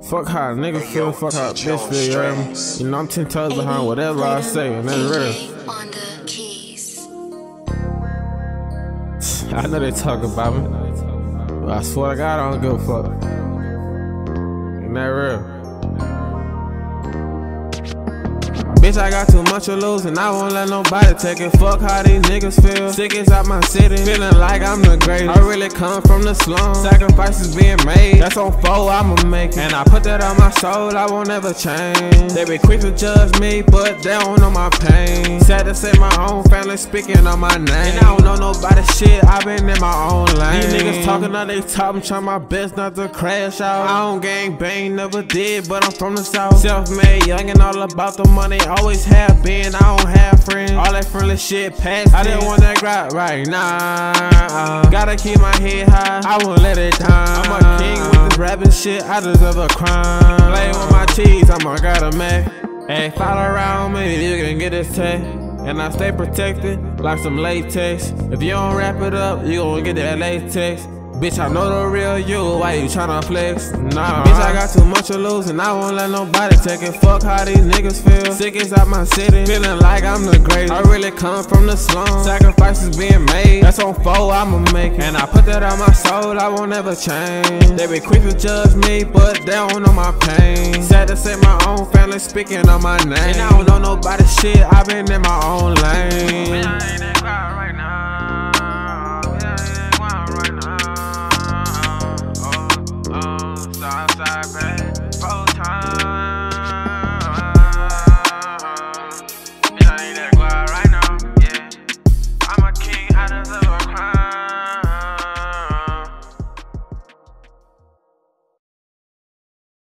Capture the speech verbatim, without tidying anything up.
Fuck how a nigga feel, fuck how a bitch feel, you heard me? You know I'm ten toes behind whatever I say, and that's real. I know they talk about me, but I swear to God I don't give a fuck. And that real. Bitch, I got too much to lose and I won't let nobody take it. Fuck how these niggas feel. Sick is out my city, feeling like I'm the greatest. I really come from the slum, sacrifices being made. That's on foe, I'ma make it. And I put that on my soul, I won't ever change. They be quick to judge me, but they don't know my pain. Sad to say my own family speaking on my name. And I don't know nobody's shit, I been in my own lane. These niggas talking all they talk, I'm trying my best not to crash out. I don't gang bang, never did, but I'm from the south. Self-made, young and all about the money. Always have been, I don't have friends. All that friendly shit past. I didn't want that grind right now. Nah. Gotta keep my head high, I won't let it down. I'm a king with this rapping shit, I deserve a crime. Playing with my cheese, I'm a gotta make. Hey, follow around me, you can get this tech. And I stay protected like some latex. If you don't wrap it up, you gon' get that latex. Bitch, I know the real you, why you tryna flex? Nah, bitch, I got too much to lose and I won't let nobody take it. Fuck how these niggas feel. Sick is out my city, feeling like I'm the greatest. I really come from the slum, sacrifices being made. That's on foe, I'ma make it. And I put that on my soul, I won't ever change. They be quick to judge me, but they don't know my pain. Sad to say my own family speaking on my name. And I don't know nobody's shit, I been in my own lane.